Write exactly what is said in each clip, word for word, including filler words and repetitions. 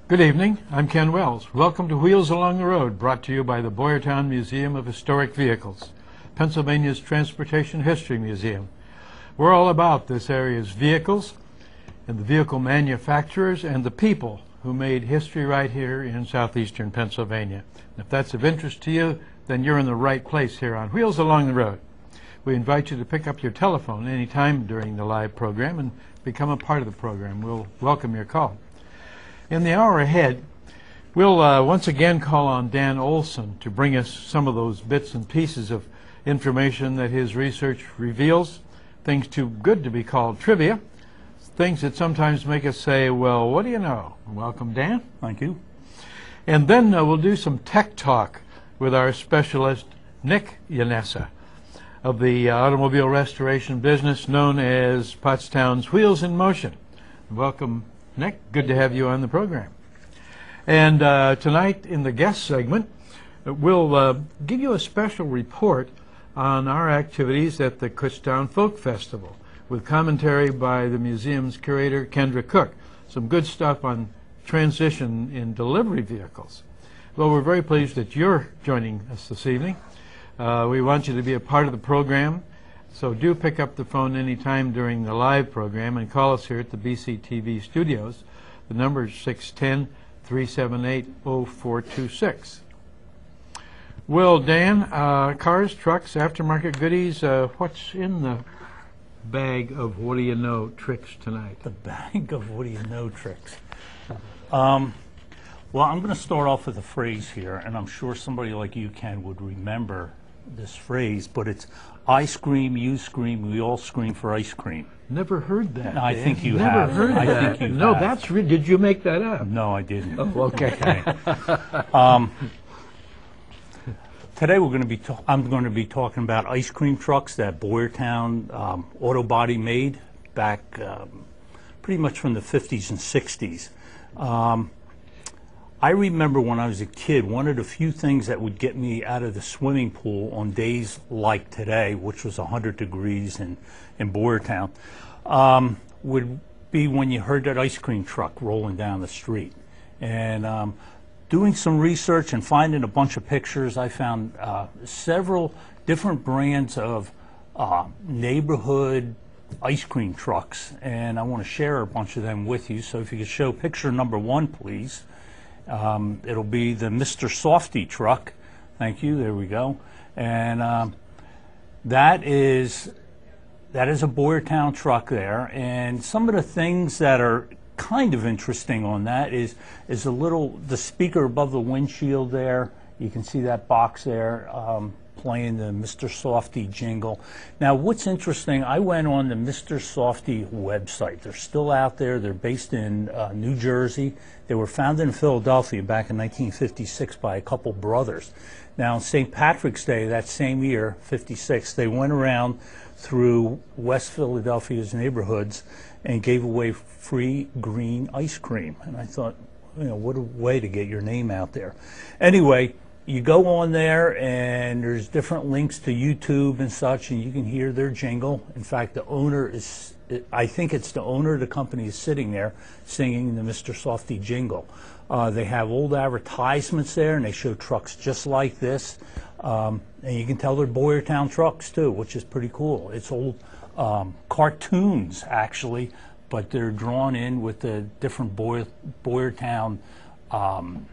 Good evening. I'm Ken Wells. Welcome to Wheels Along the Road, brought to you by the Boyertown Museum of Historic Vehicles, Pennsylvania's Transportation History Museum. We're all about this area's vehicles and the vehicle manufacturers and the people who made history right here in southeastern Pennsylvania. And if that's of interest to you, then you're in the right place here on Wheels Along the Road. We invite you to pick up your telephone anytime during the live program and become a part of the program. We'll welcome your call. In the hour ahead, we'll uh, once again call on Dan Olson to bring us some of those bits and pieces of information that his research reveals, things too good to be called trivia, things that sometimes make us say, well, what do you know? Welcome, Dan. Thank you. And then uh, we'll do some tech talk with our specialist, Nick Yanessa, of the uh, automobile restoration business known as Kutztown's Wheels in Motion. Welcome, Nick. Good to have you on the program. And uh, tonight in the guest segment, we'll uh, give you a special report on our activities at the Kutztown Folk Festival with commentary by the museum's curator, Kendra Cook. Some good stuff on transition in delivery vehicles. Well, we're very pleased that you're joining us this evening. Uh, we want you to be a part of the program, so do pick up the phone anytime during the live program and call us here at the B C T V studios. The number is six one zero, three seven eight, zero four two six. Well, Dan, uh, cars, trucks, aftermarket goodies, uh, what's in the bag of what do you know tricks tonight? The bag of what do you know tricks. Um, well, I'm going to start off with a phrase here, and I'm sure somebody like you, Ken, would remember this phrase, but it's I scream, you scream, we all scream for ice cream. Never heard that. No, I Dan. think you Never have. heard I that. think you no, have. that's re did you make that up? No, I didn't. Oh, okay. Okay. um, today we're going to be. Ta I'm going to be talking about ice cream trucks that Boyertown um, Auto Body made back um, pretty much from the fifties and sixties. Um, I remember when I was a kid, one of the few things that would get me out of the swimming pool on days like today, which was one hundred degrees in, in Boyertown, um, would be when you heard that ice cream truck rolling down the street. And um, doing some research and finding a bunch of pictures, I found uh, several different brands of uh, neighborhood ice cream trucks, and I want to share a bunch of them with you. So if you could show picture number one, please. Um, it'll be the Mister Softy truck. Thank you. There we go. And um, that is that is a Boyertown truck there. And some of the things that are kind of interesting on that is is a little the speaker above the windshield there. You can see that box there um, playing the Mister Softy jingle. Now, what's interesting, I went on the Mister Softy website. They're still out there. They're based in uh, New Jersey. They were founded in Philadelphia back in nineteen fifty-six by a couple brothers. Now, on Saint Patrick's Day that same year, fifty-six, they went around through West Philadelphia's neighborhoods and gave away free green ice cream. And I thought, you know, what a way to get your name out there. Anyway, you go on there and there's different links to YouTube and such, and you can hear their jingle. In fact, the owner is, I think it's the owner of the company is sitting there singing the Mister Softy jingle. Uh, they have old advertisements there, and they show trucks just like this. Um, and you can tell they're Boyertown trucks too, which is pretty cool. It's old um, cartoons actually, but they're drawn in with the different Boyer, Boyertown um,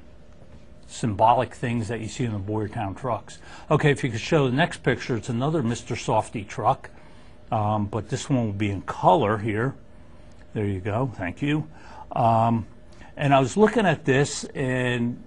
symbolic things that you see in the Boyertown trucks. Okay, if you could show the next picture, it's another Mister Softy truck, um, but this one will be in color here. There you go, thank you. Um, and I was looking at this, and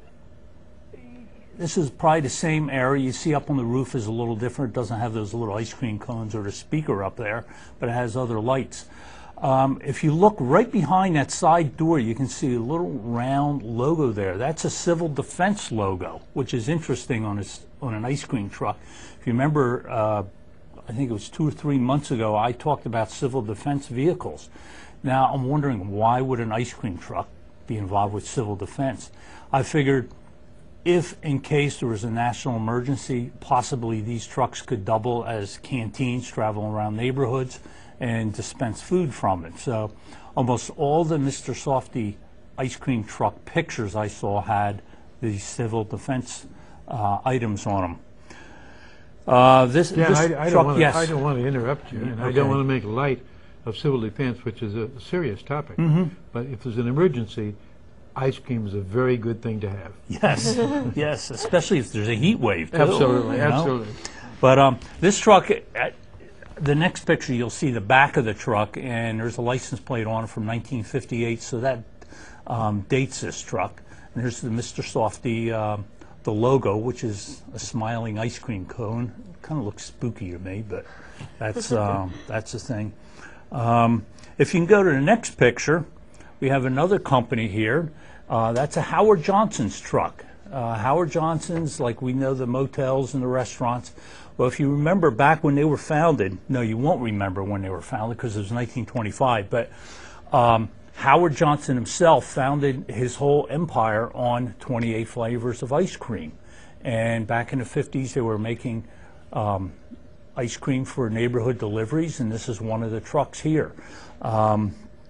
this is probably the same area. You see up on the roof is a little different. It doesn't have those little ice cream cones or the speaker up there, but it has other lights. Um, if you look right behind that side door, you can see a little round logo there. That's a civil defense logo, which is interesting on, a, on an ice cream truck. If you remember, uh, I think it was two or three months ago, I talked about civil defense vehicles. Now, I'm wondering, why would an ice cream truck be involved with civil defense? I figured if in case there was a national emergency, possibly these trucks could double as canteens traveling around neighborhoods and dispense food from it. So almost all the Mister Softy ice cream truck pictures I saw had these civil defense uh, items on them. Uh, this, Yeah, this I, I, truck, don't wanna, yes. I don't want to interrupt you, and I Okay. don't want to make light of civil defense, which is a serious topic. Mm-hmm. But if there's an emergency, ice cream is a very good thing to have. Yes, yes, especially if there's a heat wave, too. Absolutely, you know? absolutely. But um, this truck, uh, the next picture, you'll see the back of the truck, and there's a license plate on it from nineteen fifty-eight, so that um, dates this truck. And there's the Mister Softy, uh, the logo, which is a smiling ice cream cone. Kind of looks spooky to me, but that's um, that's the thing. Um, if you can go to the next picture, we have another company here. Uh, that's a Howard Johnson's truck. Uh, Howard Johnson's, like we know the motels and the restaurants. Well, if you remember back when they were founded, no, you won't remember when they were founded because it was nineteen twenty-five, but um, Howard Johnson himself founded his whole empire on twenty-eight flavors of ice cream. And back in the fifties, they were making um, ice cream for neighborhood deliveries, and this is one of the trucks here. Um,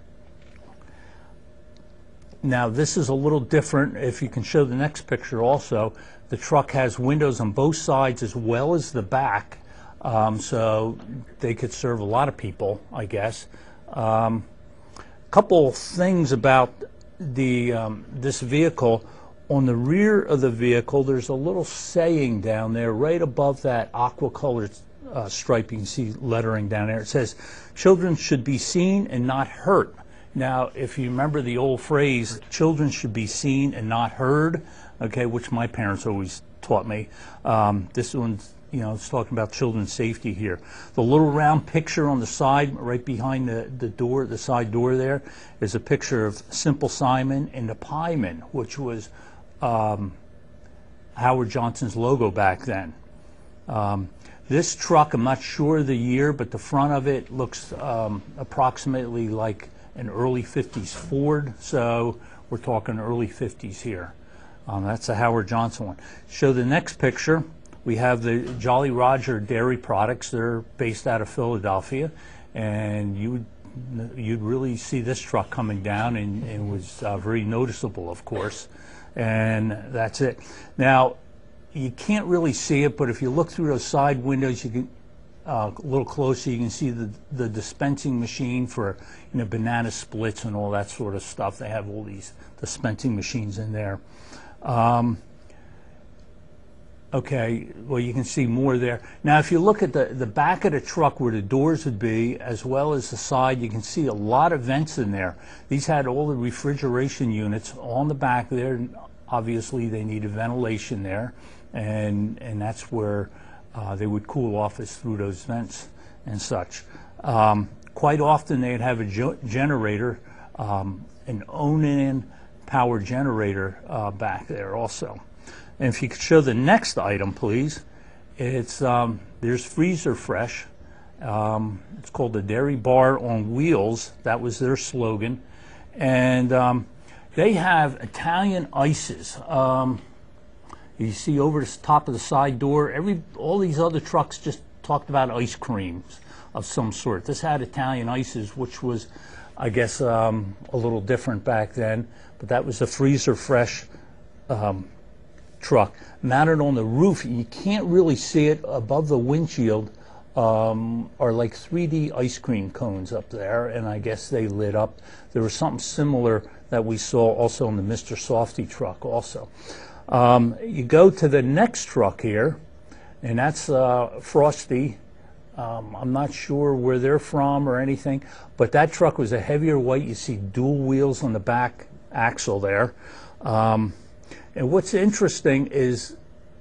now, this is a little different. If you can show the next picture also, the truck has windows on both sides as well as the back, um, so they could serve a lot of people, I guess. Um, couple things about the um, this vehicle. On the rear of the vehicle, there's a little saying down there right above that aqua colored uh, stripe. You can see lettering down there. It says, "Children should be seen and not hurt." Now, if you remember the old phrase, children should be seen and not heard, okay, which my parents always taught me. Um, this one's, you know, it's talking about children's safety here. The little round picture on the side, right behind the, the door, the side door there, is a picture of Simple Simon and the Pieman, which was um, Howard Johnson's logo back then. Um, this truck, I'm not sure of the year, but the front of it looks um, approximately like an early fifties Ford, so we're talking early fifties here. Um, that's the Howard Johnson one. Show the next picture. We have the Jolly Roger dairy products. They're based out of Philadelphia, and you would you'd really see this truck coming down, and, and it was uh, very noticeable, of course. And that's it. Now, you can't really see it, but if you look through those side windows, you can uh, a little closer, you can see the the dispensing machine for, you know, banana splits and all that sort of stuff. They have all these dispensing machines in there. Um, Okay, well, you can see more there. Now, if you look at the, the back of the truck where the doors would be, as well as the side, you can see a lot of vents in there. These had all the refrigeration units on the back there. Obviously, they needed ventilation there, and, and that's where uh, they would cool off is through those vents and such. Um, quite often, they'd have a jo- generator, um, an Onan power generator uh, back there also. And if you could show the next item, please. It's um, there's Freezer Fresh. Um, it's called the Dairy Bar on Wheels. That was their slogan. And um, they have Italian ices. Um, you see over the top of the side door, every all these other trucks just talked about ice creams of some sort. This had Italian ices, which was, I guess, um, a little different back then. But that was the Freezer Fresh um, truck mounted on the roof. You can't really see it above the windshield. Um, are like three D ice cream cones up there, and I guess they lit up. There was something similar that we saw also in the Mister Softy truck also. Um, you go to the next truck here, and that's uh, Frosty. Um, I'm not sure where they're from or anything, but that truck was a heavier weight. You see dual wheels on the back axle there. Um, And what's interesting is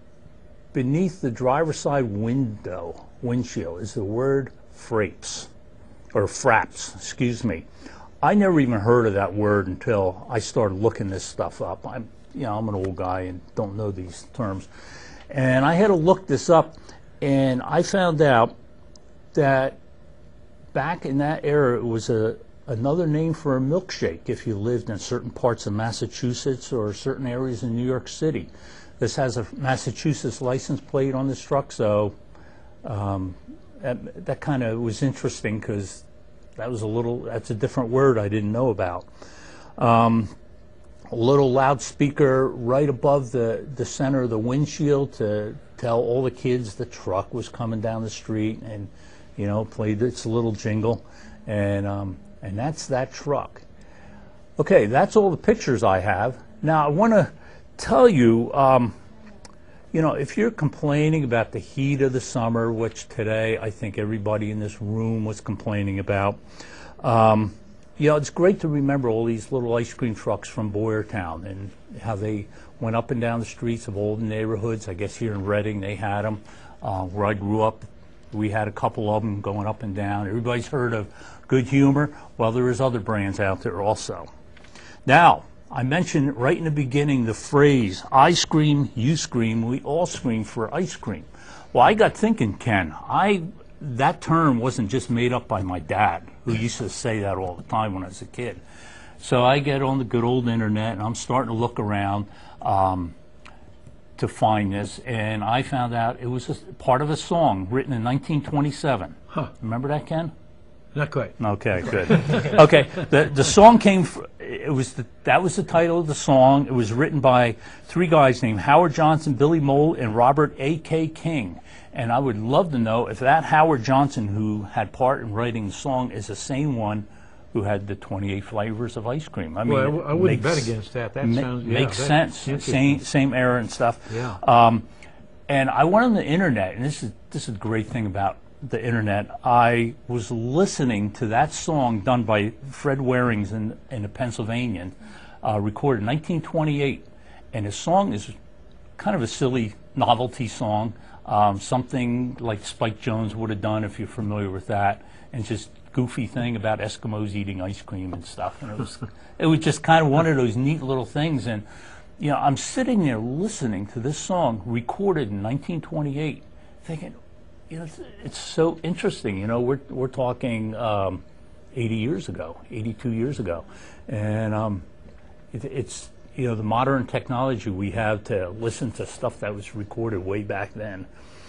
beneath the driver's side window, windshield, is the word fraps, or fraps, excuse me. I never even heard of that word until I started looking this stuff up. I'm, you know, I'm an old guy and don't know these terms. And I had to look this up, and I found out that back in that era, it was a another name for a milkshake if you lived in certain parts of Massachusetts or certain areas in New York City. This has a Massachusetts license plate on this truck, so um, that, that kind of was interesting because that was a little, that's a different word I didn't know about. Um, a little loudspeaker right above the, the center of the windshield to tell all the kids the truck was coming down the street, and, you know, played its little jingle. And, um, and that's that truck. Okay, that's all the pictures I have. Now, I want to tell you, um, you know, if you're complaining about the heat of the summer, which today I think everybody in this room was complaining about, um, you know, it's great to remember all these little ice cream trucks from Boyertown and how they went up and down the streets of all the neighborhoods. I guess here in Reading they had them. Uh, where I grew up, we had a couple of them going up and down. Everybody's heard of Good Humor. Well, there is other brands out there also. Now, I mentioned right in the beginning the phrase, I scream, you scream, we all scream for ice cream. Well, I got thinking, Ken, I that term wasn't just made up by my dad, who used to say that all the time when I was a kid. So I get on the good old internet, and I'm starting to look around um, to find this, and I found out it was a, part of a song written in nineteen twenty-seven. Huh. Remember that, Ken? Not quite. Okay, good. Okay, the the song came. Fr it was the, that was the title of the song. It was written by three guys named Howard Johnson, Billy Mole, and Robert A K King. And I would love to know if that Howard Johnson, who had part in writing the song, is the same one who had the twenty-eight flavors of ice cream. I mean, well, I, I wouldn't makes, bet against that. That ma sounds yeah, makes that, sense. Same same era and stuff. Yeah. Um, and I went on the internet, and this is this is a great thing about the internet. I was listening to that song done by Fred Warings in, in a Pennsylvanian, uh, recorded in nineteen twenty-eight, and his song is kind of a silly novelty song, um, something like Spike Jones would have done if you're familiar with that, and just goofy thing about Eskimos eating ice cream and stuff. And it was it was just kind of one of those neat little things. And you know, I'm sitting there listening to this song recorded in nineteen twenty-eight, thinking, you know, it's, it's so interesting. You know, we're we're talking um, eighty years ago, eighty-two years ago, and um, it, it's you know the modern technology we have to listen to stuff that was recorded way back then,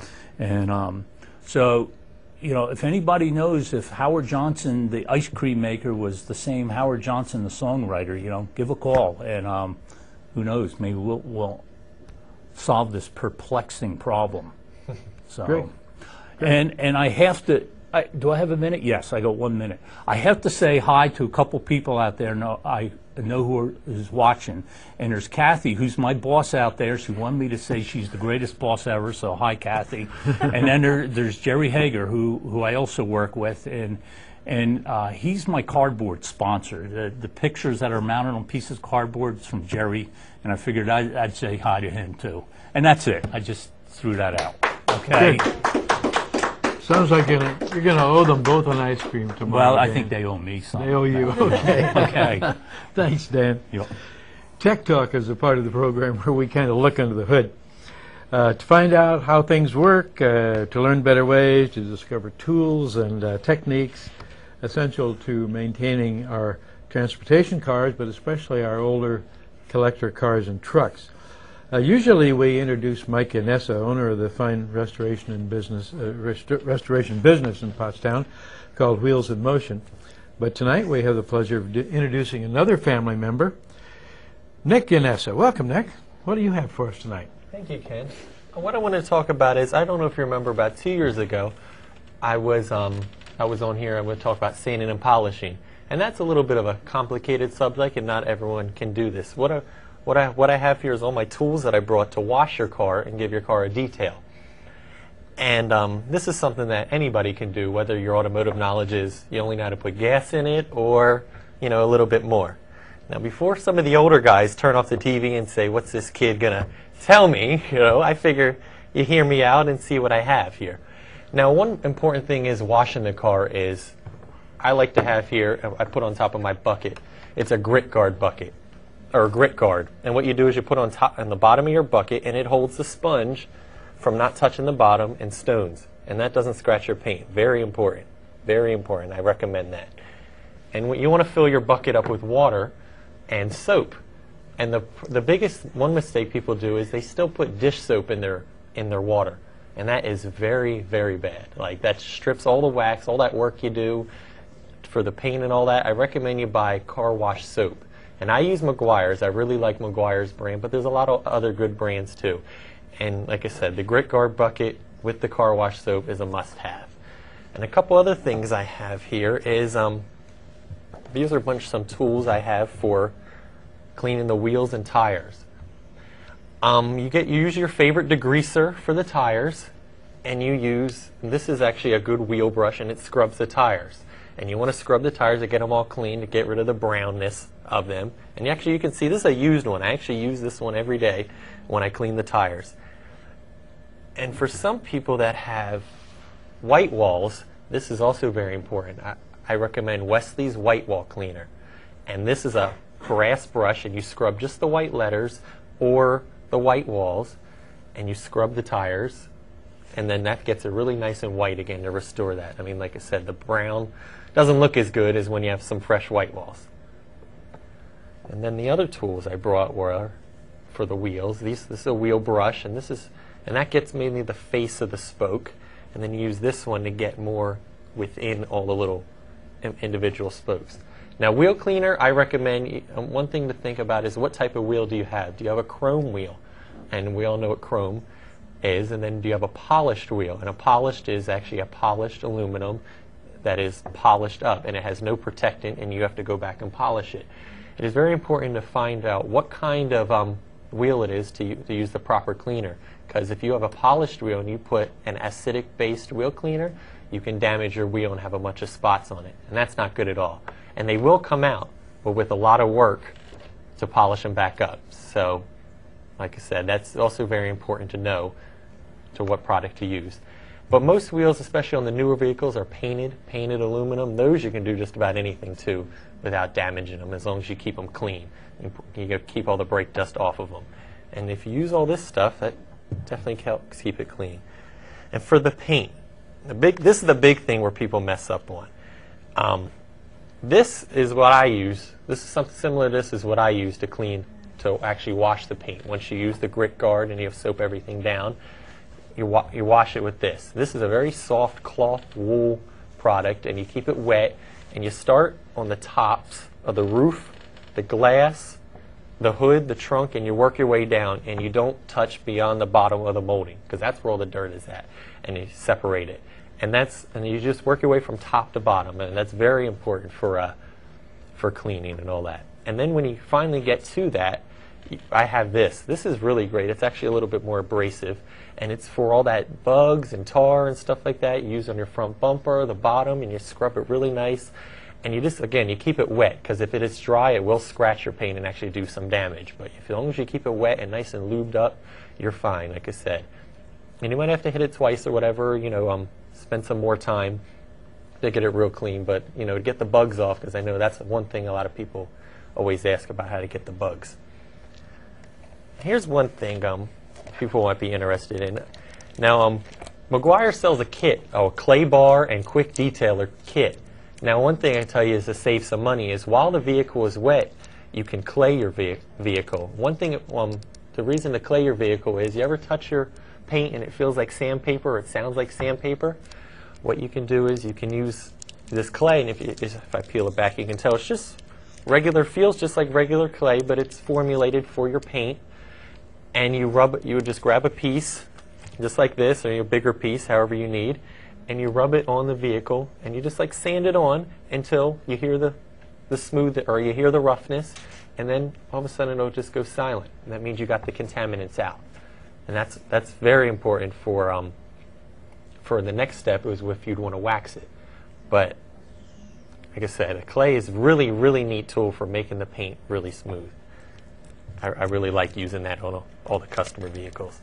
and um, so you know if anybody knows if Howard Johnson, the ice cream maker, was the same Howard Johnson, the songwriter, you know, give a call, and um, who knows, maybe we'll, we'll solve this perplexing problem. So. Great. And and I have to, I, do I have a minute? Yes, I got one minute. I have to say hi to a couple people out there know, I know who are, is watching. And there's Kathy, who's my boss out there. She wanted me to say she's the greatest boss ever, so hi, Kathy. And then there, there's Jerry Hager, who, who I also work with. And and uh, he's my cardboard sponsor. The, the pictures that are mounted on pieces of cardboard is from Jerry. And I figured I'd, I'd say hi to him, too. And that's it. I just threw that out. Okay? Good. Sounds like you're gonna, you're gonna owe them both an ice cream tomorrow. Well, I Dan. think they owe me something. They owe you. Okay. Okay. Thanks, Dan. Yep. Tech Talk is a part of the program where we kind of look under the hood uh, to find out how things work, uh, to learn better ways, to discover tools and uh, techniques essential to maintaining our transportation cars, but especially our older collector cars and trucks. Uh, usually we introduce Mike Yanessa, owner of the fine restoration and business uh, rest restoration business in Kutztown called Wheels in Motion. But tonight we have the pleasure of introducing another family member, Nick Yanessa. Welcome, Nick. What do you have for us tonight? Thank you, Ken. What I want to talk about is, I don't know if you remember, about two years ago, I was um, I was on here. I would talk about sanding and polishing, and that's a little bit of a complicated subject, and not everyone can do this. What I What I, what I have here is all my tools that I brought to wash your car and give your car a detail. And um, this is something that anybody can do, whether your automotive knowledge is you only know how to put gas in it or you know a little bit more. Now, before some of the older guys turn off the T V and say, what's this kid going to tell me, you know, I figure you hear me out and see what I have here. Now, one important thing is washing the car is, I like to have here, I put on top of my bucket, it's a grit guard bucket. Or a grit guard, and what you do is you put on top on the bottom of your bucket, and it holds the sponge from not touching the bottom and stones, and that doesn't scratch your paint. Very important, very important. I recommend that. And you want to fill your bucket up with water and soap. And the the biggest one mistake people do is they still put dish soap in their in their water, and that is very very bad. Like, that strips all the wax, all that work you do for the paint and all that. I recommend you buy car wash soap. And I use Meguiar's. I really like Meguiar's brand, but there's a lot of other good brands too. And like I said, the Grit Guard bucket with the car wash soap is a must-have. And a couple other things I have here is, um, these are a bunch of some tools I have for cleaning the wheels and tires. Um, you get you use your favorite degreaser for the tires, and you use, and this is actually a good wheel brush, and it scrubs the tires. And you want to scrub the tires to get them all clean, to get rid of the brownness of them. And actually you can see this is a used one. I actually use this one every day when I clean the tires. And for some people that have white walls, this is also very important. I, I recommend Wesley's White Wall Cleaner. And this is a brass brush, and you scrub just the white letters or the white walls, and you scrub the tires, and then that gets it really nice and white again to restore that. I mean, like I said, the brown doesn't look as good as when you have some fresh white walls. And then the other tools I brought were for the wheels. These, this is a wheel brush, and this is, and that gets mainly the face of the spoke. And then you use this one to get more within all the little individual spokes. Now, wheel cleaner, I recommend, um, one thing to think about is what type of wheel do you have? Do you have a chrome wheel? And we all know what chrome is. And then do you have a polished wheel? And a polished is actually a polished aluminum that is polished up, and it has no protectant, and you have to go back and polish it. It is very important to find out what kind of um, wheel it is to, to use the proper cleaner. Because if you have a polished wheel and you put an acidic-based wheel cleaner, you can damage your wheel and have a bunch of spots on it. And that's not good at all. And they will come out, but with a lot of work to polish them back up. So, like I said, that's also very important to know to what product to use. But most wheels, especially on the newer vehicles, are painted, painted aluminum. Those you can do just about anything to without damaging them, as long as you keep them clean. You, you keep all the brake dust off of them. And if you use all this stuff, that definitely helps keep it clean. And for the paint, the big, this is the big thing where people mess up on. Um, this is what I use. This is something similar to this is what I use to clean, to actually wash the paint. Once you use the Grit Guard and you have soap everything down, you, wa you wash it with this. This is a very soft cloth wool product, and you keep it wet, and you start on the tops of the roof, the glass, the hood, the trunk, and you work your way down, and you don't touch beyond the bottom of the molding, because that's where all the dirt is at, and you separate it. And that's, and you just work your way from top to bottom, and that's very important for uh, for cleaning and all that. And then when you finally get to that, I have this. This is really great. It's actually a little bit more abrasive, and it's for all that bugs and tar and stuff like that. You use on your front bumper, the bottom, and you scrub it really nice. And you just, again, you keep it wet, because if it is dry, it will scratch your paint and actually do some damage. But if, as long as you keep it wet and nice and lubed up, you're fine, like I said. And you might have to hit it twice or whatever, you know, um, spend some more time to get it real clean. But, you know, to get the bugs off, because I know that's one thing a lot of people always ask about, how to get the bugs. Here's one thing um, people might be interested in. Now, um, Meguiar sells a kit, oh, a clay bar and quick detailer kit. Now, one thing I tell you is to save some money is while the vehicle is wet, you can clay your ve vehicle. One thing, um, the reason to clay your vehicle is, you ever touch your paint and it feels like sandpaper, or it sounds like sandpaper? What you can do is you can use this clay, and if, you, if I peel it back, you can tell it's just regular, feels just like regular clay, but it's formulated for your paint. And you rub it, you would just grab a piece, just like this, or a bigger piece, however you need, and you rub it on the vehicle, and you just like sand it on until you hear the, the smooth, or you hear the roughness, and then all of a sudden it'll just go silent. And that means you got the contaminants out. And that's, that's very important for, um, for the next step, is if you'd want to wax it. But like I said, a clay is really, really neat tool for making the paint really smooth. I, I really like using that on all, all the customer vehicles.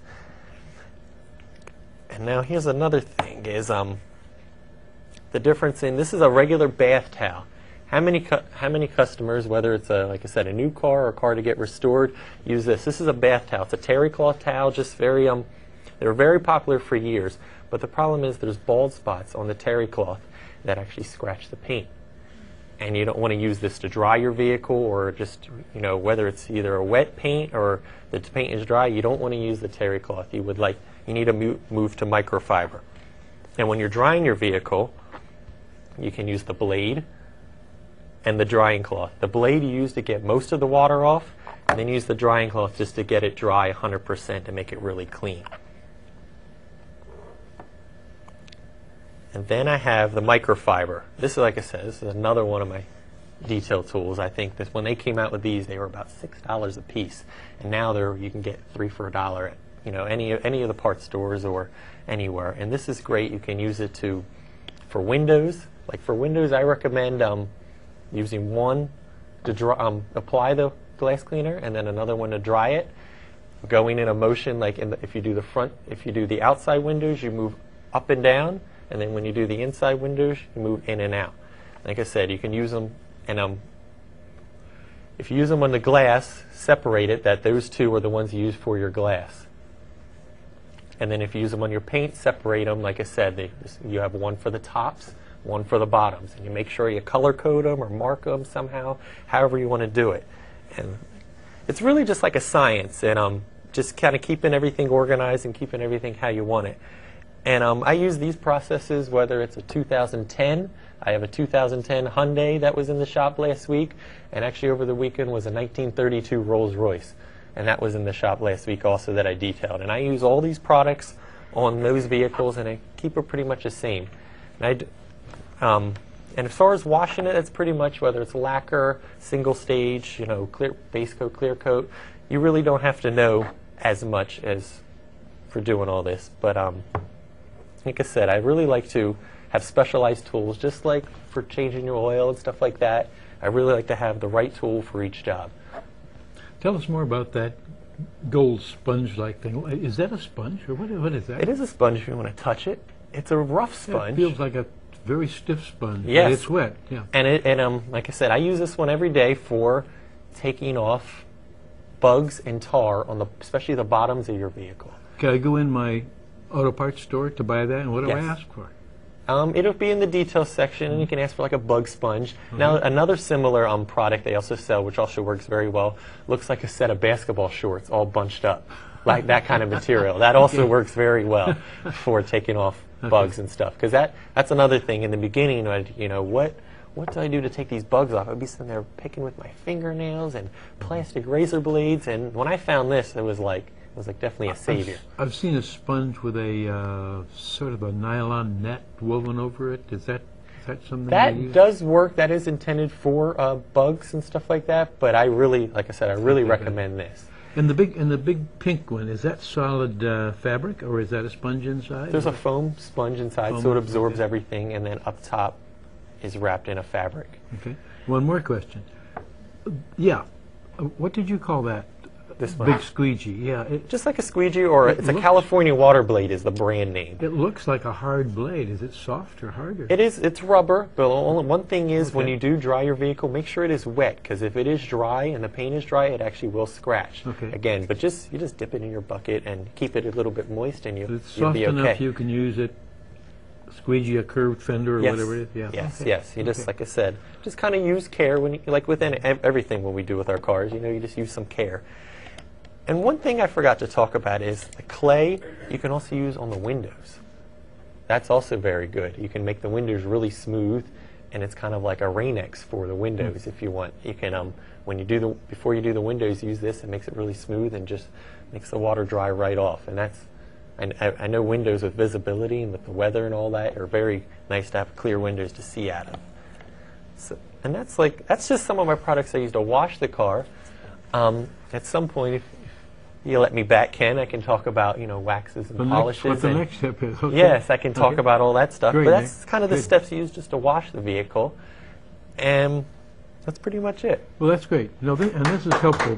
And now here's another thing, is um, the difference in, this is a regular bath towel. How many, cu how many customers, whether it's, a, like I said, a new car or a car to get restored, use this? This is a bath towel. It's a terry cloth towel, just very, um, they were very popular for years. But the problem is there's bald spots on the terry cloth that actually scratch the paint. And you don't want to use this to dry your vehicle, or just, you know, whether it's either a wet paint or the paint is dry, you don't want to use the terry cloth. You would like, you need to move, move to microfiber. And when you're drying your vehicle, you can use the blade, and the drying cloth. The blade you use to get most of the water off, and then use the drying cloth just to get it dry one hundred percent to make it really clean. And then I have the microfiber. This is, like I said, this is another one of my detail tools. I think that when they came out with these, they were about six dollars a piece, and now they're you can get three for a dollar at you know any any of the parts stores or anywhere. And this is great. You can use it to for windows. Like for windows, I recommend um, using one to dry, um, apply the glass cleaner, and then another one to dry it. Going in a motion like in the, if you do the front, if you do the outside windows, you move up and down. And then when you do the inside windows, you move in and out. Like I said, you can use them, and um, if you use them on the glass, separate it, that those two are the ones you use for your glass. And then if you use them on your paint, separate them. Like I said, they, you have one for the tops, one for the bottoms. And you make sure you color code them or mark them somehow, however you want to do it. And it's really just like a science, and um, just kind of keeping everything organized and keeping everything how you want it. And um, I use these processes whether it's a two thousand ten. I have a two thousand ten Hyundai that was in the shop last week, and actually over the weekend was a nineteen thirty-two Rolls Royce, and that was in the shop last week also that I detailed. And I use all these products on those vehicles, and I keep it pretty much the same. And, I d um, and as far as washing it, it's pretty much whether it's lacquer, single stage, you know, clear base coat, clear coat. You really don't have to know as much as for doing all this, but. Um, Like I said, I really like to have specialized tools, just like for changing your oil and stuff like that. I really like to have the right tool for each job. Tell us more about that gold sponge-like thing. Is that a sponge, or what, what is that? It is a sponge if you want to touch it. It's a rough sponge. Yeah, it feels like a very stiff sponge. Yes. But it's wet, yeah. And, it, and um, like I said, I use this one every day for taking off bugs and tar on the, especially the bottoms of your vehicle. Can I go in my auto parts store to buy that, and what do Yes. I ask for? Um, it'll be in the details section, and you can ask for like a bug sponge. Mm-hmm. Now, another similar um, product they also sell, which also works very well, looks like a set of basketball shorts all bunched up, like that kind of material. That also okay. works very well for taking off okay. bugs and stuff. Because that, that's another thing. In the beginning, I'd, you know, what what do I do to take these bugs off? I'd be sitting there picking with my fingernails and plastic razor blades, and when I found this, it was like, It was like definitely a savior. I've, I've seen a sponge with a uh, sort of a nylon net woven over it. Is that is that something that you use? does work? That is intended for uh, bugs and stuff like that. But I really, like I said, I really okay, recommend good. this. And the big and the big pink one, is that solid uh, fabric, or is that a sponge inside? There's a foam sponge inside, foam, so it absorbs okay. everything, and then up top is wrapped in a fabric. Okay. One more question. Yeah. Uh, what did you call that? This one. Big squeegee, yeah. It, Just like a squeegee, or it it's a California water blade is the brand name. It looks like a hard blade. Is it soft or harder? It is. It's rubber, but only one thing is okay. when you do dry your vehicle, make sure it is wet, because if it is dry and the paint is dry, it actually will scratch. Okay. Again, but just you just dip it in your bucket and keep it a little bit moist, and you, so it's you'll soft be okay. enough you can use it, squeegee a curved fender or yes. whatever it is? Yeah. Yes, okay. yes. You okay. just, like I said, just kind of use care, when you, like with any, everything when we do with our cars, you know, you just use some care. And one thing I forgot to talk about is the clay you can also use on the windows. That's also very good. You can make the windows really smooth, and it's kind of like a Rain-X for the windows mm. if you want. You can, um, when you do the, before you do the windows, use this. It makes it really smooth and just makes the water dry right off. And that's, I, I know windows with visibility and with the weather and all that are very nice to have clear windows to see out of. So, and that's like, that's just some of my products I use to wash the car. Um, at some point, if, you let me back, Ken, I can talk about, you know, waxes and the polishes. Next, what the and next step is. Okay. Yes, I can talk okay. about all that stuff. Great, but that's Nick. kind of the Good. steps you use just to wash the vehicle. And that's pretty much it. Well, that's great. No, th and this is helpful.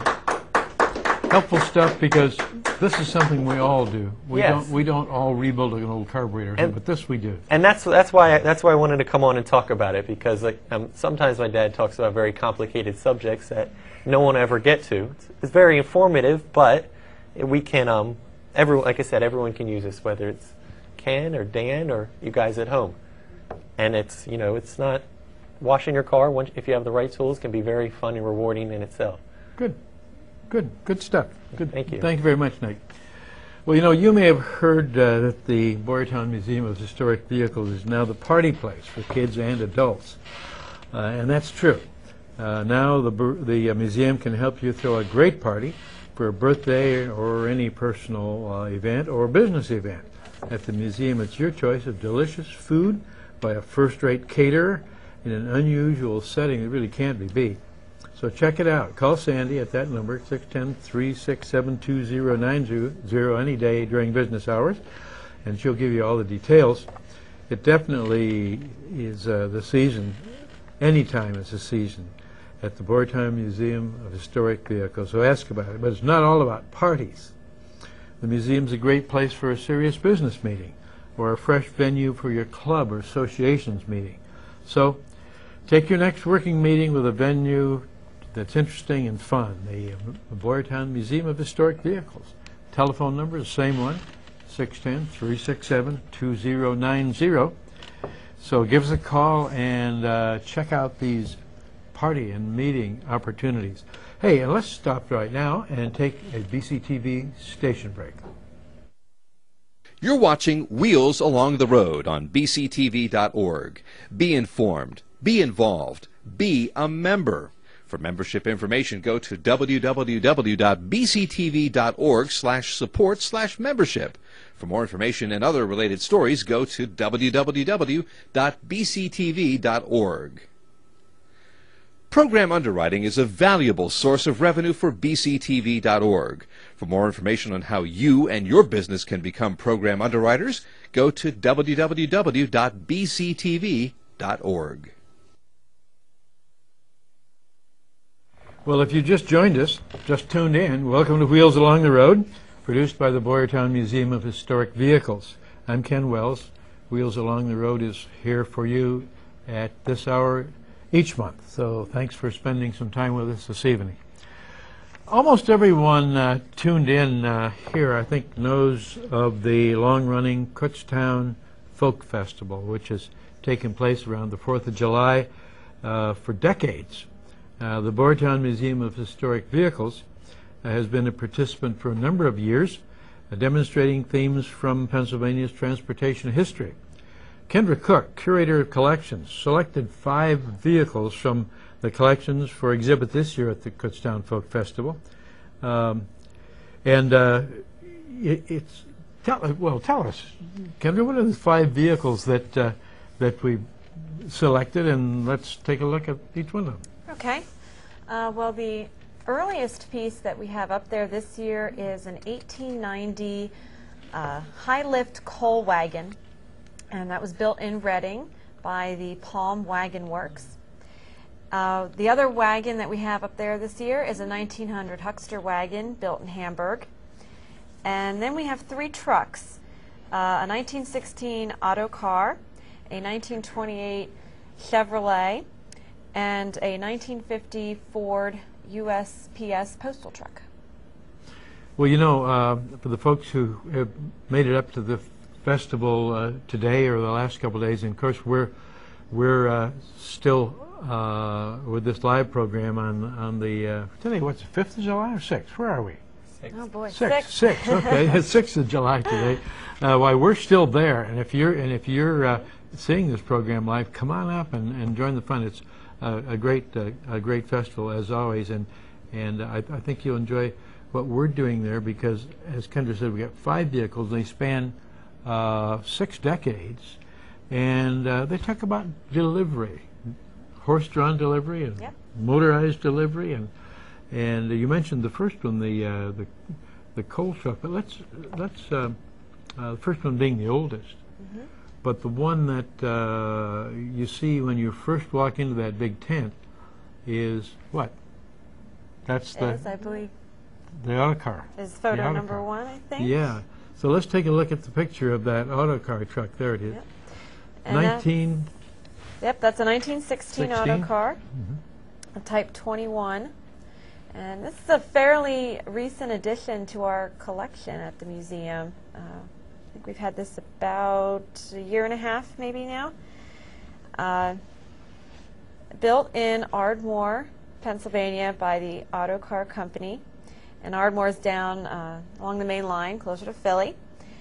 Helpful stuff, because this is something we all do. We yes. don't we don't all rebuild an old carburetor, and, but this we do. And that's that's why I, that's why I wanted to come on and talk about it, because like um, sometimes my dad talks about very complicated subjects that no one ever get to. It's, it's very informative, but we can um everyone like I said, everyone can use this, whether it's Ken or Dan or you guys at home. And it's, you know, it's not washing your car, once, if you have the right tools, can be very fun and rewarding in itself. Good. Good. Good stuff. Good. Thank you. Thank you very much, Nick. Well, you know, you may have heard uh, that the Boyertown Museum of Historic Vehicles is now the party place for kids and adults. Uh, and that's true. Uh, now the, bur- the uh, museum can help you throw a great party for a birthday or any personal uh, event or business event. At the museum, it's your choice of delicious food by a first-rate caterer in an unusual setting that really can't be beat. So check it out. Call Sandy at that number, six one zero, three six seven, two zero nine zero, any day during business hours, and she'll give you all the details. It definitely is uh, the season, anytime it's a season, at the Boyertown Museum of Historic Vehicles. So ask about it. But it's not all about parties. The museum's a great place for a serious business meeting or a fresh venue for your club or association's meeting. So take your next working meeting with a venue that's interesting and fun. The, uh, the Boyertown Museum of Historic Vehicles. Telephone number is the same one, six one zero, three six seven, two zero nine zero. So give us a call and uh, check out these party and meeting opportunities. Hey, and let's stop right now and take a B C T V station break. You're watching Wheels Along the Road on B C T V dot org. Be informed, be involved, be a member. For membership information, go to w w w dot b c t v dot org slash support slash membership. For more information and other related stories, go to w w w dot b c t v dot org. Program underwriting is a valuable source of revenue for b c t v dot org. For more information on how you and your business can become program underwriters, go to w w w dot b c t v dot org. Well, if you just joined us, just tuned in, welcome to Wheels Along the Road, produced by the Boyertown Museum of Historic Vehicles. I'm Ken Wells. Wheels Along the Road is here for you at this hour each month. So thanks for spending some time with us this evening. Almost everyone uh, tuned in uh, here, I think, knows of the long-running Kutztown Folk Festival, which has taken place around the fourth of July uh, for decades. Uh, the Boyertown Museum of Historic Vehicles uh, has been a participant for a number of years, uh, demonstrating themes from Pennsylvania's transportation history. Kendra Cook, curator of collections, selected five vehicles from the collections for exhibit this year at the Kutztown Folk Festival. Um, and uh, it, it's, tell, well, tell us, Kendra, what are the five vehicles that, uh, that we selected, and let's take a look at each one of them. Okay. Uh, well, the earliest piece that we have up there this year is an eighteen ninety uh, high-lift coal wagon, and that was built in Reading by the Palm Wagon Works. Uh, the other wagon that we have up there this year is a nineteen hundred Huckster wagon built in Hamburg. And then we have three trucks, uh, a nineteen sixteen auto car, a nineteen twenty-eight Chevrolet, and a nineteen fifty Ford U S P S postal truck. Well, you know, uh, for the folks who have made it up to the festival uh, today or the last couple of days, and of course we're we're uh, still uh, with this live program on on the uh, today. What's the fifth of July or sixth? Where are we? Six. Oh boy, Six, six. six. Okay, it's sixth of July today. Uh, why we're still there, and if you're and if you're uh, seeing this program live, come on up and, and join the fun. It's uh, a great uh, a great festival as always, and and I, I think you'll enjoy what we're doing there because, as Kendra said, we got five vehicles. They span uh, six decades, and uh, they talk about delivery, horse-drawn delivery, and Yep. motorized delivery, and and you mentioned the first one, the uh, the the coal truck. But let's let's uh, uh, the first one being the oldest, Mm-hmm. but the one that uh, you see when you first walk into that big tent is what? That's the Is, I believe, the auto car. is The photo auto number car. one, I think. Yeah. So let's take a look at the picture of that auto car truck. There it is. Yep. And that's- nineteen. Yep, that's a nineteen sixteen auto sixteen? car, a Type twenty-one. And this is a fairly recent addition to our collection at the museum. Uh, I think we've had this about a year and a half maybe now. Uh, built in Ardmore, Pennsylvania by the Auto Car Company. And Ardmore's down uh, along the main line, closer to Philly.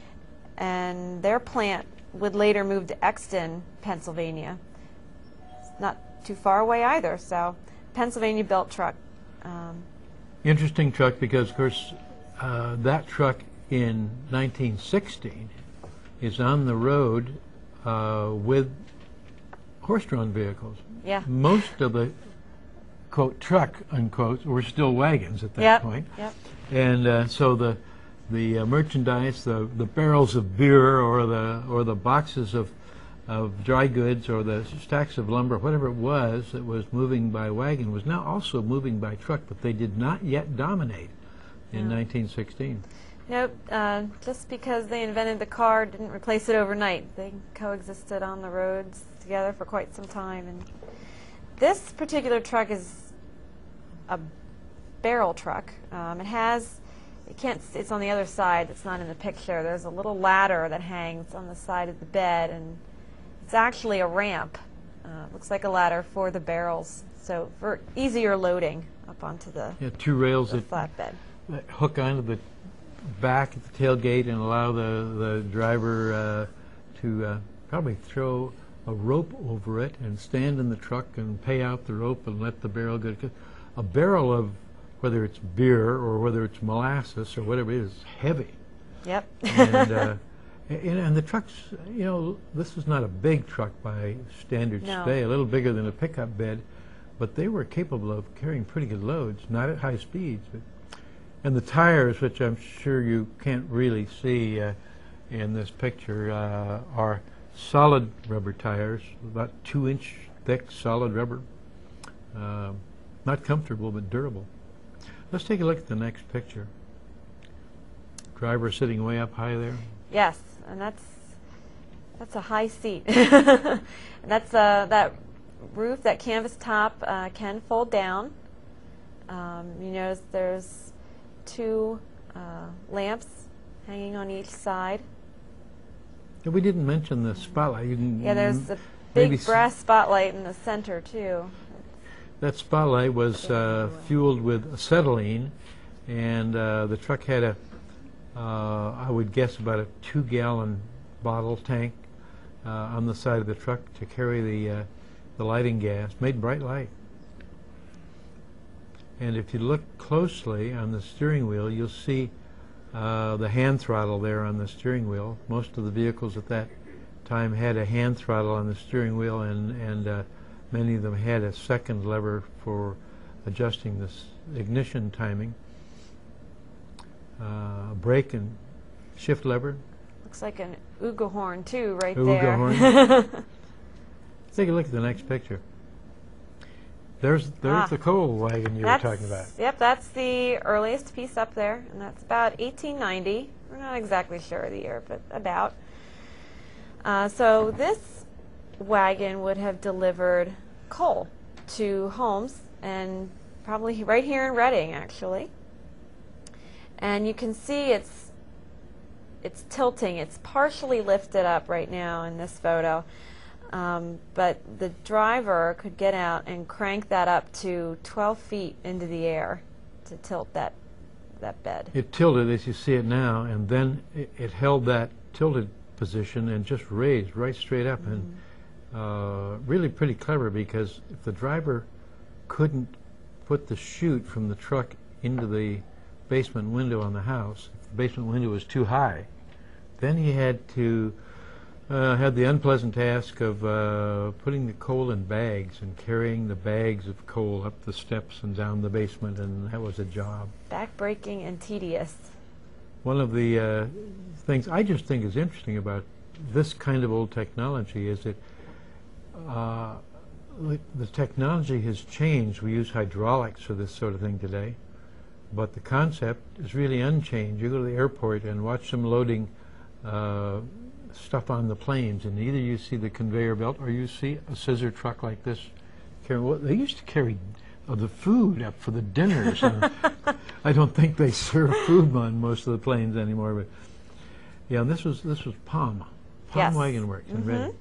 And their plant would later move to Exton, Pennsylvania. It's not too far away either, so Pennsylvania-built truck. Um, Interesting truck because, of course, uh, that truck in nineteen sixteen is on the road uh, with horse-drawn vehicles. yeah. Most of the, quote, truck, unquote, were still wagons at that Yep. point. Yep. And uh, so the the uh, merchandise, the the barrels of beer, or the or the boxes of of dry goods, or the stacks of lumber, whatever it was that was moving by wagon, was now also moving by truck, but they did not yet dominate in No. nineteen sixteen. Nope. Uh, just because they invented the car didn't replace it overnight. They coexisted on the roads together for quite some time. And this particular truck is a barrel truck. Um, it has, you can't, s- it's on the other side, it's not in the picture. There's a little ladder that hangs on the side of the bed, and it's actually a ramp. Uh, looks like a ladder for the barrels, so for easier loading up onto the, Yeah, two rails the that, flatbed. that hook onto the back at the tailgate and allow the, the driver uh, to uh, probably throw a rope over it and stand in the truck and pay out the rope and let the barrel go. 'Cause a barrel of, whether it's beer or whether it's molasses or whatever it is, heavy. Yep. and, uh, and, and the trucks, you know, this is not a big truck by standards No. today, a little bigger than a pickup bed, but they were capable of carrying pretty good loads, not at high speeds. But, and the tires, which I'm sure you can't really see uh, in this picture, uh, are solid rubber tires, about two inch thick, solid rubber. Uh, not comfortable, but durable. Let's take a look at the next picture. Driver sitting way up high there. Yes, and that's that's a high seat. And that's uh, that roof, that canvas top uh, can fold down. Um, you notice there's two uh, lamps hanging on each side. And we didn't mention the spotlight. You can Yeah, there's a maybe big s- brass spotlight in the center too. That spotlight was uh, fueled with acetylene, and uh, the truck had a, uh, I would guess, about a two-gallon bottle tank uh, on the side of the truck to carry the uh, the lighting gas. Made bright light. And if you look closely on the steering wheel, you'll see uh, the hand throttle there on the steering wheel. Most of the vehicles at that time had a hand throttle on the steering wheel, and and uh, many of them had a second lever for adjusting this ignition timing. Uh, brake and shift lever. Looks like an Uga horn too, right Uga there. horn. Take a look at the next picture. There's there's Ah. the coal wagon you were That's- talking about. Yep, that's the earliest piece up there, and that's about eighteen ninety. We're not exactly sure of the year, but about. Uh, so this wagon would have delivered coal to homes, and probably right here in Reading, actually. And you can see it's it's tilting. It's partially lifted up right now in this photo. Um, but the driver could get out and crank that up to twelve feet into the air to tilt that that bed. It tilted as you see it now, and then it, it held that tilted position and just raised right straight up. Mm-hmm. And uh, really pretty clever, because if the driver couldn't put the chute from the truck into the basement window on the house, if the basement window was too high, then he had to Uh, had the unpleasant task of uh, putting the coal in bags and carrying the bags of coal up the steps and down the basement, and that was a job. Backbreaking and tedious. One of the uh, things I just think is interesting about this kind of old technology is that uh, the, the technology has changed. We use hydraulics for this sort of thing today, but the concept is really unchanged. You go to the airport and watch them loading uh, stuff on the planes, and either you see the conveyor belt or you see a scissor truck like this carrying. Well, they used to carry uh, the food up for the dinners. uh, I don't think they serve food on most of the planes anymore. But yeah, this was this was Palm Palm Yes. Wagon Works in Mhm. Reading.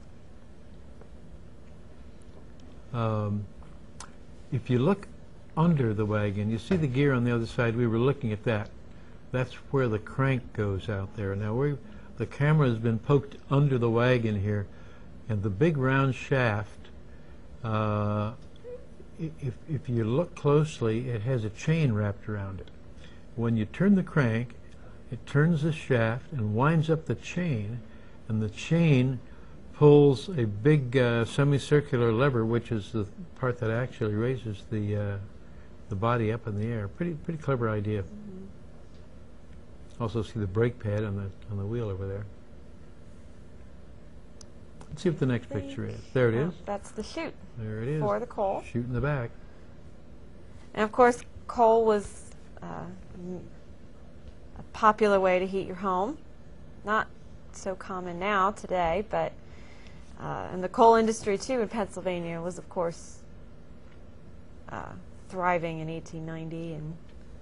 Um, if you look under the wagon, you see the gear on the other side. We were looking at that. That's where the crank goes out there. Now we. The camera has been poked under the wagon here, and the big round shaft uh, i- if, if you look closely, it has a chain wrapped around it. When you turn the crank, it turns the shaft and winds up the chain, and the chain pulls a big uh, semicircular lever, which is the part that actually raises the uh, the body up in the air. Pretty pretty clever idea. Mm-hmm. Also see the brake pad on the on the wheel over there. Let's see what the next picture is. There it Oh, is. That's the chute There it is. for the coal. Shoot in the back. And of course, coal was uh, m- a popular way to heat your home. Not so common now today, but uh, and the coal industry too in Pennsylvania was, of course, uh, thriving in eighteen ninety and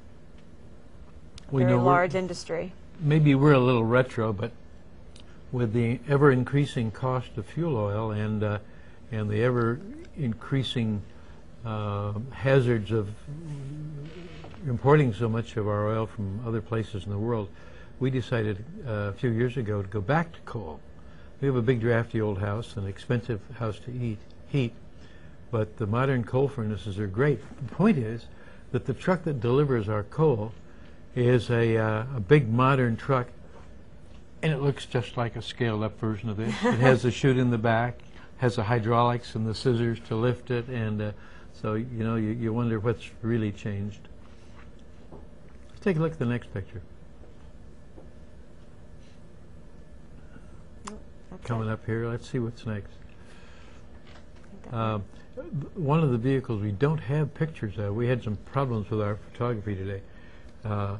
a We very know we're- large industry. Maybe we're a little retro, but with the ever increasing cost of fuel oil and uh, and the ever increasing uh, hazards of importing so much of our oil from other places in the world, we decided uh, a few years ago to go back to coal. We have a big drafty old house, an expensive house to eat, heat, but the modern coal furnaces are great. The point is that the truck that delivers our coal is a, uh, a big modern truck, and it looks just like a scaled-up version of this. It has the chute in the back, has the hydraulics and the scissors to lift it, and uh, so you know you, you wonder what's really changed. Let's take a look at the next picture. That's Coming it. up here, let's see what's next. That one. Um, one of the vehicles we don't have pictures of, we had some problems with our photography today, uh,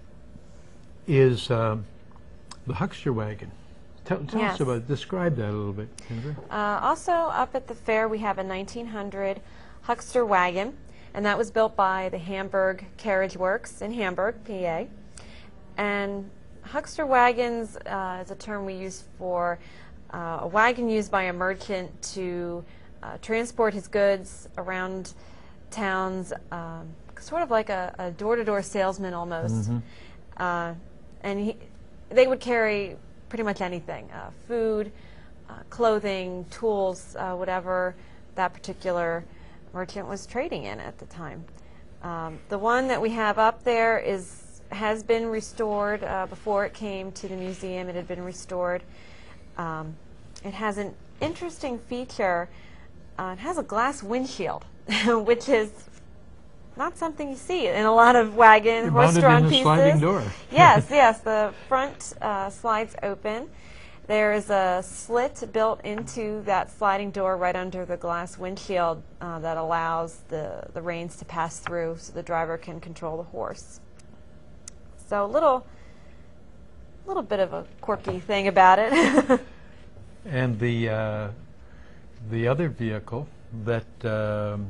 is um, the huckster wagon. Tell, tell Yes. us about, describe that a little bit, Kendra. Uh, also up at the fair we have a nineteen hundred huckster wagon, and that was built by the Hamburg Carriage Works in Hamburg, P A. And huckster wagons uh, is a term we use for uh, a wagon used by a merchant to uh, transport his goods around towns, um, sort of like a, a door-to-door salesman almost. Mhm. Uh, and he, they would carry pretty much anything, uh, food, uh, clothing, tools, uh, whatever that particular merchant was trading in at the time. Um, the one that we have up there is has been restored. Uh, before it came to the museum, it had been restored. Um, it has an interesting feature. Uh, it has a glass windshield, which is not something you see in a lot of wagon, You're mounted horse-drawn in a pieces. sliding door. Yes, yes. The front uh, slides open. There is a slit built into that sliding door right under the glass windshield uh, that allows the, the reins to pass through so the driver can control the horse. So a little, little bit of a quirky thing about it. And the uh, the other vehicle that um,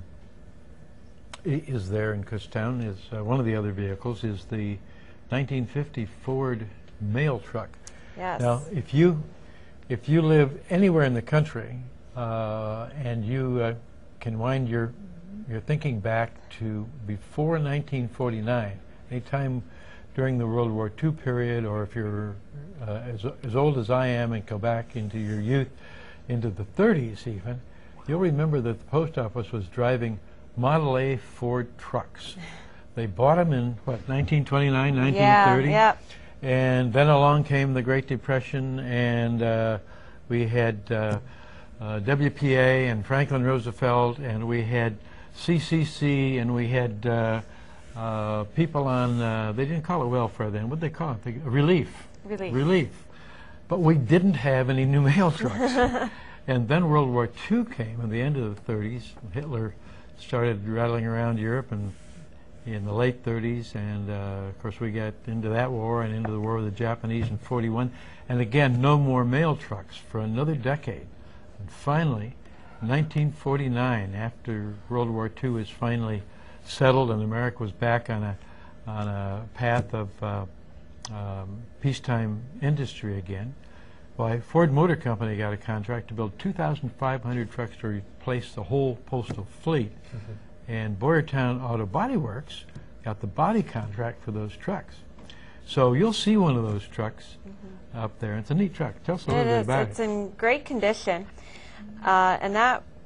i- is there in Kutztown is uh, one of the other vehicles is the nineteen fifty Ford mail truck. Yes. Now, if you if you live anywhere in the country uh, and you uh, can wind your your thinking back to before nineteen forty-nine, any time during the World War Two period, or if you're uh, as, as old as I am and go back into your youth, into the thirties even, you'll remember that the post office was driving Model A Ford trucks. They bought them in, what, nineteen twenty-nine, nineteen thirty? Yeah, yep. And then along came the Great Depression, and uh, we had uh, uh, W P A and Franklin Roosevelt, and we had C C C, and we had uh, uh, people on, uh, they didn't call it welfare then, what did they call it? They, relief. Relief. Relief. But we didn't have any new mail trucks. And then World War Two came in the end of the thirties. Hitler started rattling around Europe and in the late thirties, and uh, of course we got into that war and into the war with the Japanese in forty-one, and again no more mail trucks for another decade. And finally, nineteen forty-nine, after World War Two was finally settled and America was back on a on a path of uh, um, peacetime industry again, why Ford Motor Company got a contract to build two thousand five hundred trucks to replace the whole postal fleet. Mm-hmm. And Boyertown Auto Body Works got the body contract for those trucks. So you'll see one of those trucks mm-hmm. up there. It's a neat truck. Tell us a little It bit is. about It's it. in great condition. Uh, and that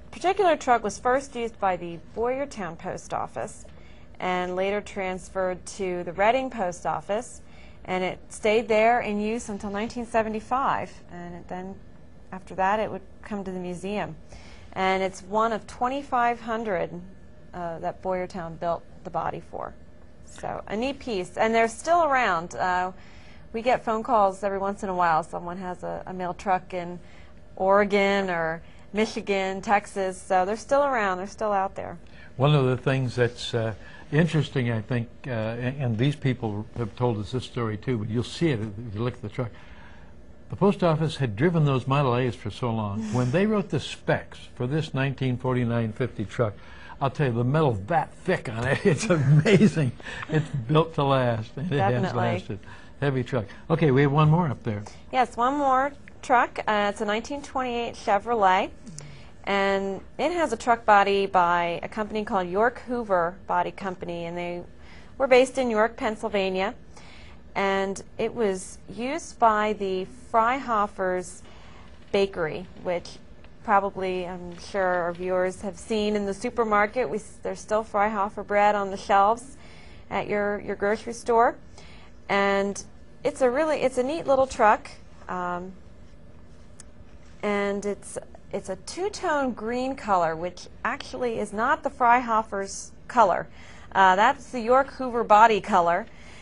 particular truck was first used by the Boyertown Post Office and later transferred to the Reading Post Office, and it stayed there in use until nineteen seventy-five, and it then after that it would come to the museum. And it's one of twenty-five hundred uh, that Boyertown built the body for. So a neat piece, and they're still around. Uh, we get phone calls every once in a while. Someone has a, a mail truck in Oregon or Michigan, Texas, so they're still around. They're still out there. One of the things that's uh, interesting, I think, uh, and, and these people have told us this story too, but you'll see it if you look at the truck. The post office had driven those Model A's for so long. When they wrote the specs for this nineteen forty-nine fifty truck, I'll tell you, the metal's that thick on it. It's amazing. It's built to last, and it has Definitely. lasted. Heavy truck. Okay, we have one more up there. Yes, one more truck. Uh, it's a nineteen twenty-eight Chevrolet, and it has a truck body by a company called York Hoover Body Company, and they were based in York, Pennsylvania. And it was used by the Freihofer's Bakery, which probably, I'm sure our viewers have seen in the supermarket. We, there's still Freihofer bread on the shelves at your, your grocery store. And it's a really, it's a neat little truck. Um, and it's, it's a two-tone green color, which actually is not the Freihofer's color. Uh, that's the York Hoover body color.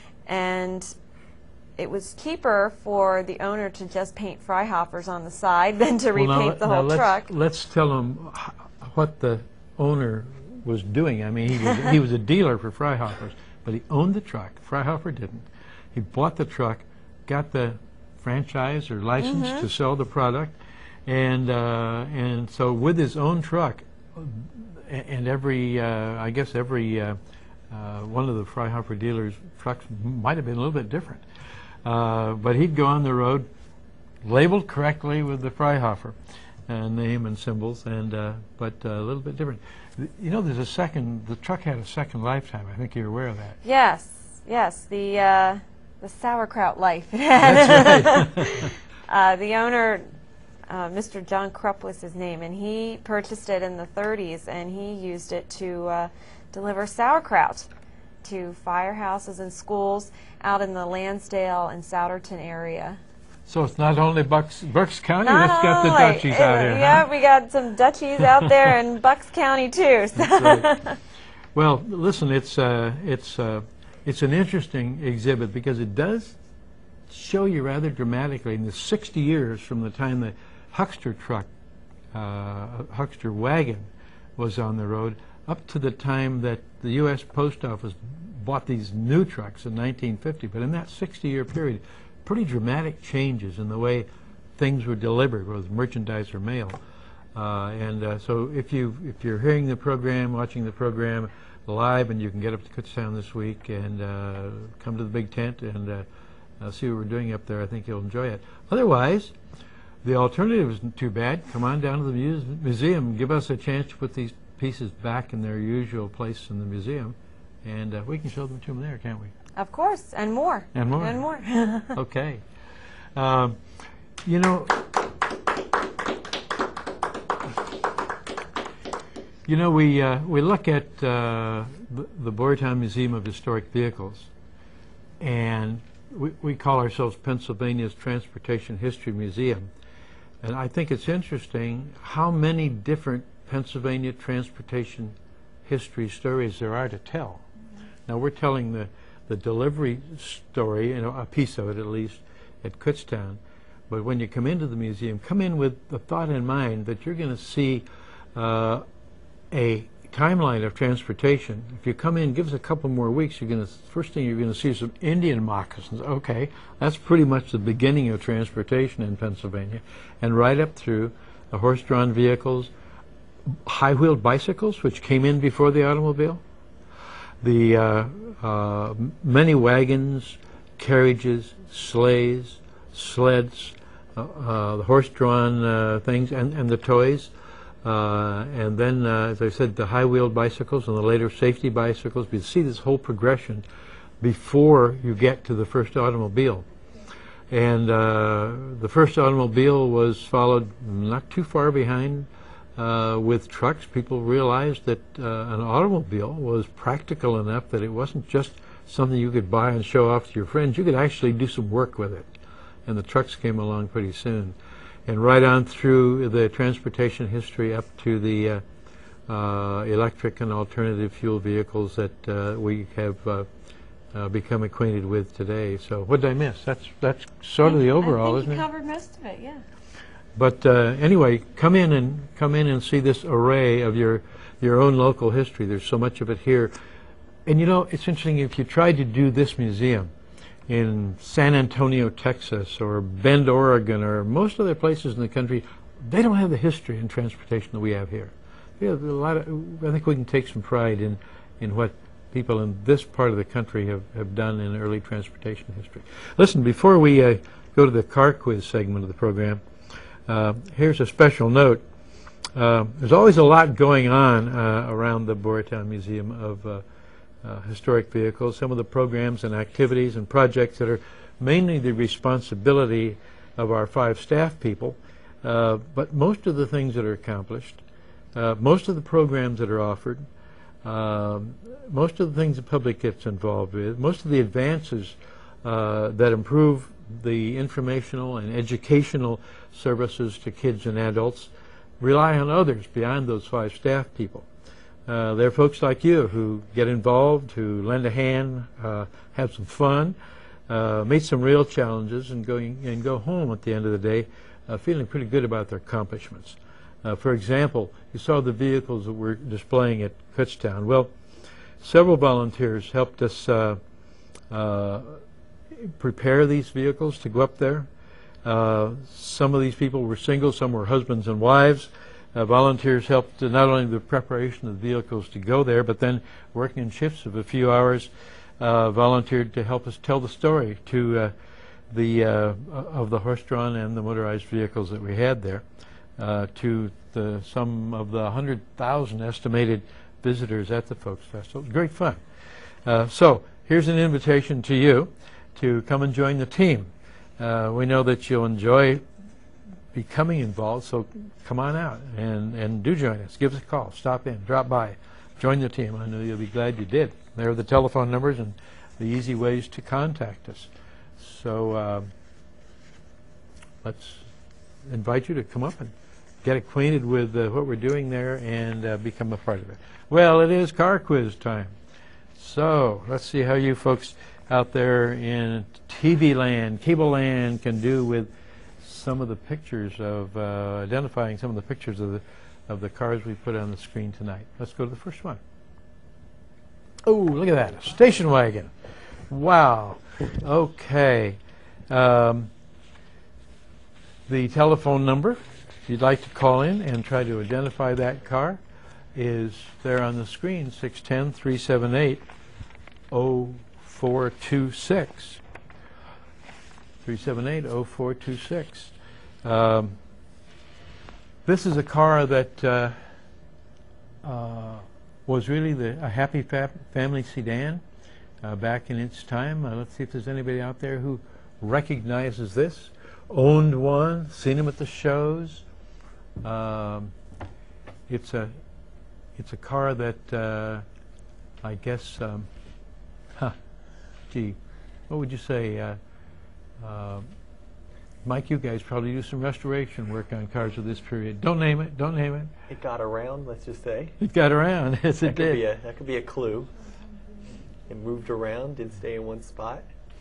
And it was cheaper for the owner to just paint Freihofers on the side than to Well, now- repaint the now whole let's, truck. Let's tell them what the owner was doing. I mean, he was, he was a dealer for Freihofers, but he owned the truck. Freihofer didn't. He bought the truck, got the franchise or license Mm-hmm. to sell the product, and uh, and so with his own truck, a- and every uh, I guess every uh, uh, one of the Freihofer dealers' trucks might have been a little bit different. Uh, but he'd go on the road, labeled correctly with the Freihofer uh, name and symbols, and uh, but uh, a little bit different. You know, there's a second. The truck had a second lifetime. I think you're aware of that. Yes, yes, the uh, the sauerkraut life. That's right. uh, the owner, uh, Mister John Krupp was his name, and he purchased it in the thirties, and he used it to uh, deliver sauerkraut to firehouses and schools out in the Lansdale and Souderton area. So it's not only Bucks, Bucks County Not that's got the only- Dutchies out uh, here. Yeah, huh? we got some Dutchies out there in Bucks County too. So. That's right. Well, listen, it's uh, it's uh, it's an interesting exhibit because it does show you rather dramatically in the sixty years from the time the Huckster truck, uh, Huckster wagon, was on the road, up to the time that the U S Post Office bought these new trucks in nineteen fifty. But in that sixty-year period, pretty dramatic changes in the way things were delivered, whether merchandise or mail. Uh, and uh, so if, you, if you're hearing the program, watching the program live, and you can get up to Kutztown this week and uh, come to the big tent and uh, uh, see what we're doing up there, I think you'll enjoy it. Otherwise, the alternative isn't too bad. Come on down to the muse museum. Give us a chance to put these pieces back in their usual place in the museum, and uh, we can show them to them there, can't we? Of course, and more. And more. And more. Okay. Um, you know, you know, we uh, we look at uh, the, the Boyertown Museum of Historic Vehicles, and we, we call ourselves Pennsylvania's Transportation History Museum. And I think it's interesting how many different Pennsylvania transportation history stories there are to tell. Now we're telling the, the delivery story, you know, a piece of it at least, at Kutztown. But when you come into the museum, come in with the thought in mind that you're going to see uh, a timeline of transportation. If you come in, give us a couple more weeks, you're going to, first thing you're going to see is some Indian moccasins. Okay, that's pretty much the beginning of transportation in Pennsylvania. And right up through the horse-drawn vehicles, high-wheeled bicycles, which came in before the automobile, the uh, uh, many wagons, carriages, sleighs, sleds, uh, uh, the horse-drawn uh, things, and, and the toys. Uh, and then, uh, as I said, the high-wheeled bicycles and the later safety bicycles. You see this whole progression before you get to the first automobile. And uh, the first automobile was followed not too far behind uh, with trucks, people realized that uh, an automobile was practical enough that it wasn't just something you could buy and show off to your friends. You could actually do some work with it. And the trucks came along pretty soon. And right on through the transportation history up to the uh, uh, electric and alternative fuel vehicles that uh, we have uh, uh, become acquainted with today. So what did I miss? That's that's sort of the overall, I isn't think it? you covered most of it, yeah. But uh, anyway, come in and come in and see this array of your your own local history. There's so much of it here. And you know, it's interesting, if you tried to do this museum in San Antonio, Texas, or Bend, Oregon, or most other places in the country, they don't have the history and transportation that we have here. We have a lot of, I think we can take some pride in, in what people in this part of the country have, have done in early transportation history. Listen, before we uh, go to the car quiz segment of the program, uh, here's a special note. Uh, there's always a lot going on uh, around the Boyertown Museum of uh, Uh, historic vehicles, some of the programs and activities and projects that are mainly the responsibility of our five staff people, uh, but most of the things that are accomplished, uh, most of the programs that are offered, um, most of the things the public gets involved with, most of the advances uh, that improve the informational and educational services to kids and adults rely on others beyond those five staff people. Uh, there are folks like you who get involved, who lend a hand, uh, have some fun, uh, meet some real challenges, and going and go home at the end of the day uh, feeling pretty good about their accomplishments. Uh, for example, you saw the vehicles that we're displaying at Kutztown. Well, several volunteers helped us uh, uh, prepare these vehicles to go up there. Uh, some of these people were single, some were husbands and wives. Uh, volunteers helped uh, not only the preparation of the vehicles to go there, but then working in shifts of a few hours, uh, volunteered to help us tell the story to uh, the uh, of the horse-drawn and the motorized vehicles that we had there, uh, to the some of the one hundred thousand estimated visitors at the Folks Festival. Great fun. Uh, so here's an invitation to you to come and join the team. Uh, we know that you'll enjoy becoming involved, so come on out and, and do join us. Give us a call. Stop in. Drop by. Join the team. I know you'll be glad you did. There are the telephone numbers and the easy ways to contact us. So um, let's invite you to come up and get acquainted with uh, what we're doing there and uh, become a part of it. Well, it is car quiz time. So let's see how you folks out there in T V land, cable land can do with some of the pictures of uh, identifying some of the pictures of the of the cars we put on the screen tonight. Let's go to the first one. Oh, look at that, a station wagon. Wow. Okay. Um, the telephone number, if you'd like to call in and try to identify that car, is there on the screen, six one zero, three seven eight, zero four two six. three seven eight, zero four two six. Um, this is a car that uh, uh, was really the, a happy fa family sedan uh, back in its time. Uh, let's see if there's anybody out there who recognizes this. Owned one, seen them at the shows. Um, it's a it's a car that uh, I guess, um, huh, gee, what would you say? Uh, uh, Mike, you guys probably do some restoration work on cars of this period. Don't name it. Don't name it. It got around, let's just say. It got around. Yes, that it could did. Be a, that could be a clue. It moved around, didn't stay in one spot.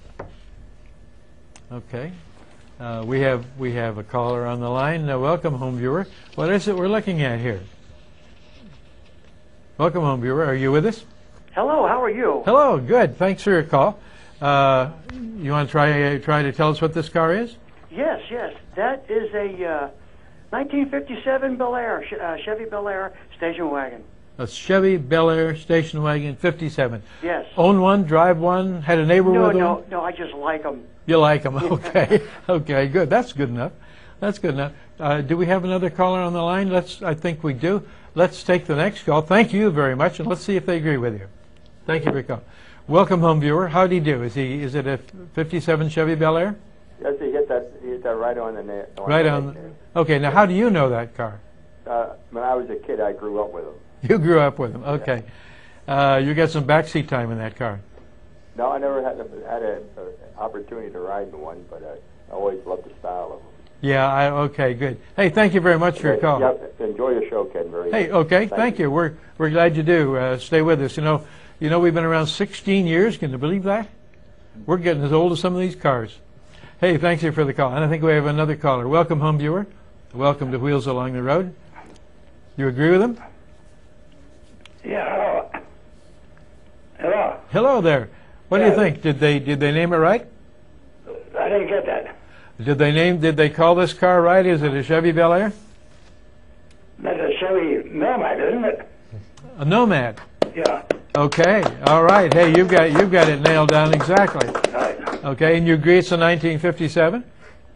Okay. Uh, we have we have a caller on the line. Uh, welcome, home viewer. What is it we're looking at here? Welcome, home viewer. Are you with us? Hello. How are you? Hello. Good. Thanks for your call. Uh, you want to try uh, try to tell us what this car is? Yes, yes. That is a uh, nineteen fifty-seven Bel Air, uh, Chevy Bel Air station wagon. A Chevy Bel Air station wagon, fifty-seven. Yes. Own one, drive one, had a neighbor No, with no, one? no. I just like them. You like them, okay. Okay, good. That's good enough. That's good enough. Uh, do we have another caller on the line? Let's. I think we do. Let's take the next call. Thank you very much, and let's see if they agree with you. Thank you for calling. Welcome, home viewer. How do you do? Is he? Is it a fifty-seven Chevy Bel Air? Yes, he hit that. He hit that right on the net. Right on. The, okay. Now, how do you know that car? uh, when I was a kid, I grew up with them. You grew up with them, okay. Uh, you got some backseat time in that car. No, I never had a, had an opportunity to ride in one, but I always loved the style of them. Yeah, I, okay, good. Hey, thank you very much for your call. Yeah, enjoy your show, Ken. Very Hey, much. okay, Thank, thank you. We're we're glad you do. Uh, stay with us. You know, you know we've been around sixteen years. Can you believe that? We're getting as old as some of these cars. Hey, thank you for the call. And I think we have another caller. Welcome, home viewer. Welcome to Wheels Along the Road. You agree with him? Yeah, hello. Hello. Hello there. What do Yeah. you think? Did they did they name it right? I didn't get that. Did they name? Did they call this car right? Is it a Chevy Bel Air? That's a Chevy Nomad, isn't it? A Nomad. Yeah. Okay. All right. Hey, you've got you've got it nailed down exactly. Right. Okay, and you agree it's a nineteen fifty-seven?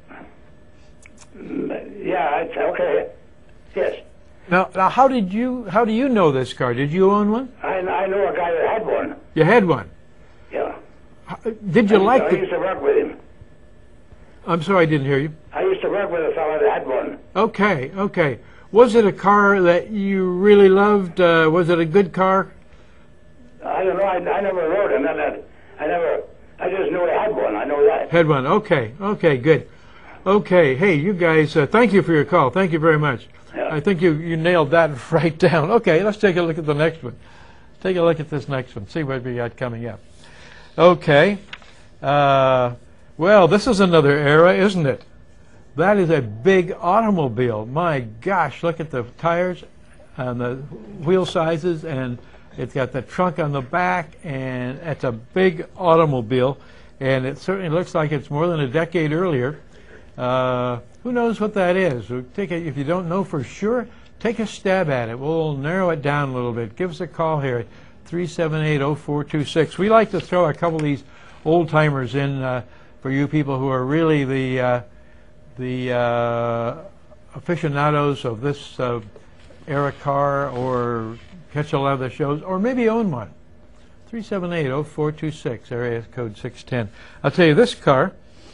Mm, Yeah, it's okay. Yes. Now, now, how did you how do you know this car? Did you own one? I, I know a guy that had one. You had one. Yeah. Did you I, like I the? used to work with him. I'm sorry, I didn't hear you. I used to work with a fellow that had one. Okay, okay. Was it a car that you really loved? Uh, was it a good car? I don't know. I, I never rode him. I, I never. I just knew he had one. I know that. Had one. Okay, okay, good. Okay, hey, you guys, uh, thank you for your call. Thank you very much. Yeah. I think you, you nailed that right down. Okay, let's take a look at the next one. Take a look at this next one. See what we got coming up. Okay. Uh, well, this is another era, isn't it? That is a big automobile. My gosh, look at the tires and the wheel sizes, and it's got the trunk on the back, and it's a big automobile, and it certainly looks like it's more than a decade earlier. Uh, who knows what that is? We'll take a, if you don't know for sure, take a stab at it. We'll narrow it down a little bit. Give us a call here at three seven eight, oh four two six. We like to throw a couple of these old-timers in uh, for you people who are really the uh, the uh, aficionados of this uh, era car, or catch a lot of the shows, or maybe own one. three seven eight, oh four two six, area code six ten. I'll tell you, this car,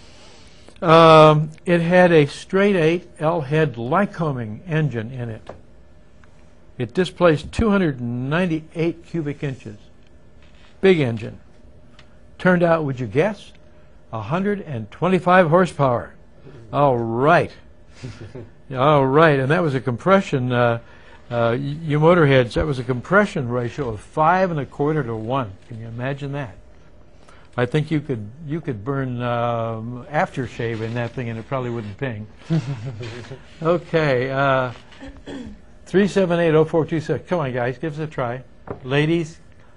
um, it had a straight eight L-head Lycoming engine in it. It displaced two hundred ninety-eight cubic inches. Big engine. Turned out, would you guess, one hundred twenty-five horsepower. All right. All right, and that was a compression, uh, uh, you motorheads, that was a compression ratio of five and a quarter to one. Can you imagine that? I think you could you could burn um, aftershave in that thing and it probably wouldn't ping. Okay, uh, three seven eight, oh four two six. Come on, guys, give us a try. Ladies,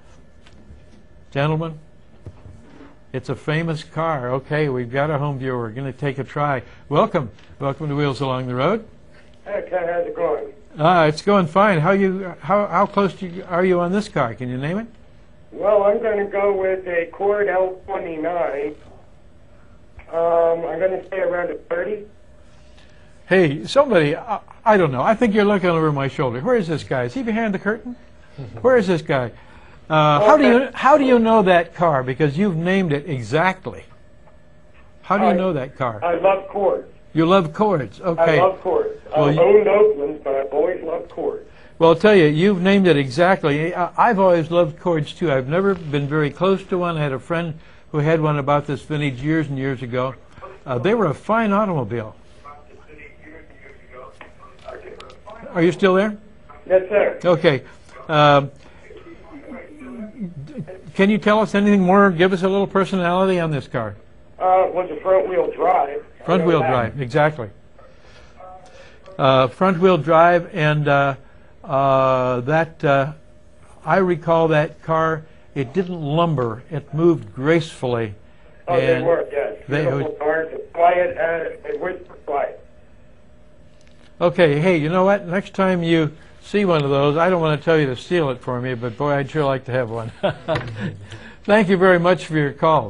gentlemen, it's a famous car. Okay, we've got a home viewer. We're going to take a try. Welcome. Welcome to Wheels Along the Road. Hey, Ken, how's it going? Ah, it's going fine. How you? How how close to you, are you on this car? Can you name it? Well, I'm going to go with a Cord L twenty-nine. Um, I'm going to say around a thirty. Hey, somebody, I, I don't know. I think you're looking over my shoulder. Where is this guy? Is he behind the curtain? Where is this guy? Uh, how do you how do you know that car? Because you've named it exactly. How do you I- know that car? I love Cords. You love Cords. Okay. I love Cords. Well, I've you- owned Oaklands, but I've always loved Cords. Well, I'll tell you, you've named it exactly. I- I've always loved Cords too. I've never been very close to one. I had a friend who had one about this vintage years and years ago. Uh, they were a fine automobile. Are you still there? Yes, sir. Okay. Um, can you tell us anything more? Give us a little personality on this car. Uh, was a front-wheel drive. Front wheel drive, exactly. Uh, front wheel drive, and uh, uh, that uh, I recall that car. It didn't lumber; it moved gracefully. Oh, they and were, yes. they Beautiful would- cars, quiet, and they whisper quiet. Okay, hey, you know what? Next time you see one of those, I don't want to tell you to steal it for me, but boy, I'd sure like to have one. Thank you very much for your call.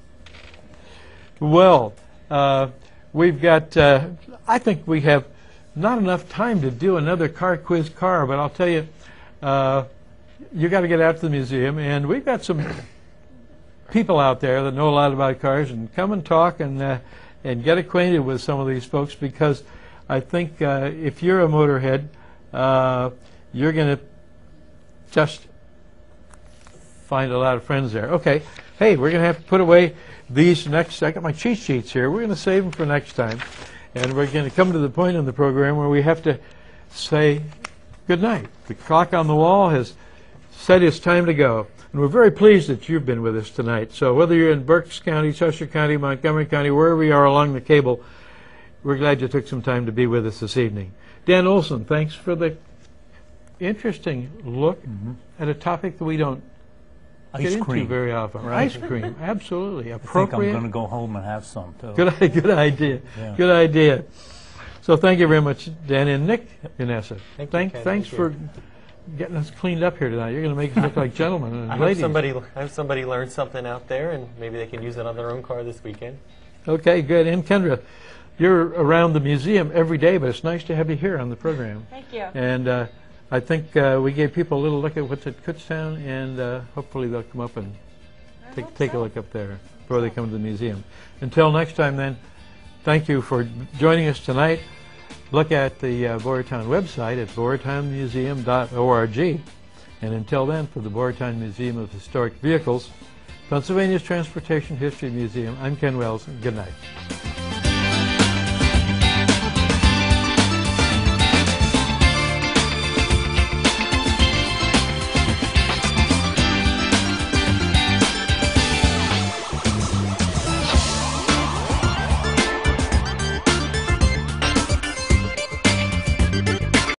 Well, uh, we've got, uh, I think we have not enough time to do another car quiz car, but I'll tell you, uh, you got to get out to the museum, and we've got some people out there that know a lot about cars, and come and talk and uh, and get acquainted with some of these folks, because I think uh, if you're a motorhead, uh, you're going to just find a lot of friends there. Okay. Hey, we're going to have to put away these next. I got my cheat sheets here. We're going to save them for next time. And we're going to come to the point in the program where we have to say good night. The clock on the wall has said it's time to go. And we're very pleased that you've been with us tonight. So whether you're in Berks County, Chester County, Montgomery County, wherever you are along the cable, we're glad you took some time to be with us this evening. Dan Olson, thanks for the interesting look mm-hmm. at a topic that we don't Ice get cream. into very often. Right. Ice cream, absolutely. I think Appropriate. I'm going to go home and have some, too. Good, good idea. Yeah. Good idea. So thank you very much, Dan. And Nick Yanessa, Thank thank, you, Ken. thanks Thank for you. getting us cleaned up here tonight. You're going to make us look like gentlemen and I hope ladies. somebody, I hope somebody learned something out there, and maybe they can use it on their own car this weekend. Okay, good. And Kendra, you're around the museum every day, but it's nice to have you here on the program. Thank you. And uh, I think uh, we gave people a little look at what's at Kutztown, and uh, hopefully they'll come up and take, take a look up there before they come to the museum. Until next time, then, thank you for joining us tonight. Look at the uh, Boyertown website at boyertown museum dot org. And until then, for the Boyertown Museum of Historic Vehicles, Pennsylvania's Transportation History Museum, I'm Ken Wells, and good night.